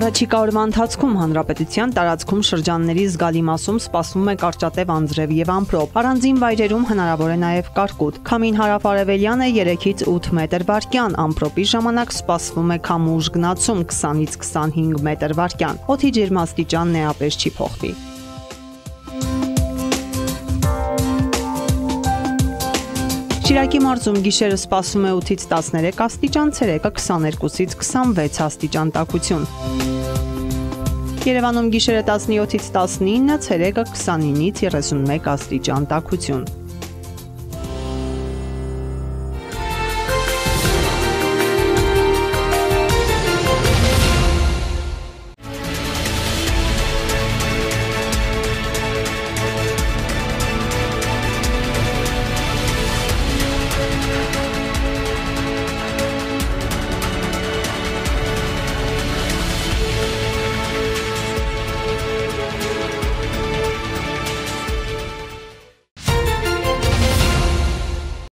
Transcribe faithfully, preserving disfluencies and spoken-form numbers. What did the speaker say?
Առաջիկա օրվա ընթացքում հանրապետության տարածքում շրջանների զգալի մասում սպասվում է կարճատև անձրև եւ ամպրոպ։ Առանձին վայրերում հնարավոր է նաեւ կարկուտ։ Քամին հարավարևելյան է երեքից ութ մետր վարկյան, ամպրոպի ժամանակ սպասվում է քամու ուժգնացում քսանից քսանհինգ մետր վարկյան։ Օդի ջերմաստիճանն էապես չի փոխվի։ Շիրակի մարզում գիշերը սպասվում է ութից տասներեք աստիճան, ցերեկը քսաներկուսից քսանվեց աստիճան տաքություն։ Երևանում գիշերը տասնյոթից տասնինը, ցերեկը քսանինից երեսունմեկ աստիճան տաքություն։